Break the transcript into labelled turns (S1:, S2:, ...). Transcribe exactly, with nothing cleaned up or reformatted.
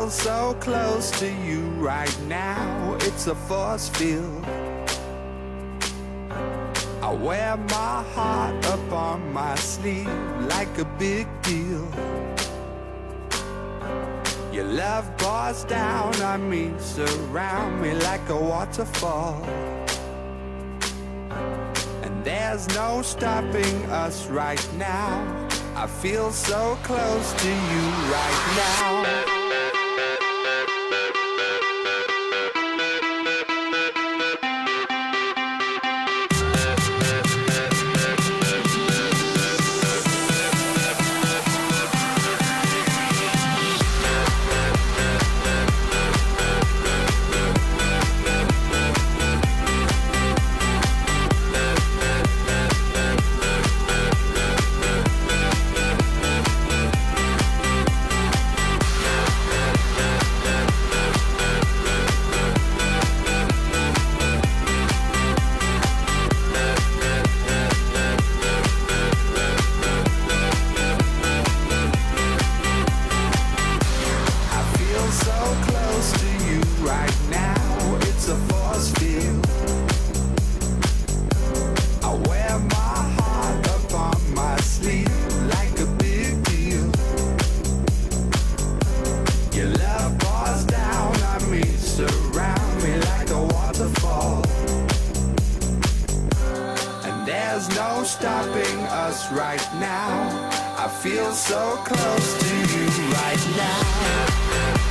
S1: feel so close to you right now. It's a force field. I wear my heart up on my sleeve like a big deal. Your love pours down on me, surround me like a waterfall. And there's no stopping us right now. I feel so close to you right now. Stopping us right now. I feel so close to you right now.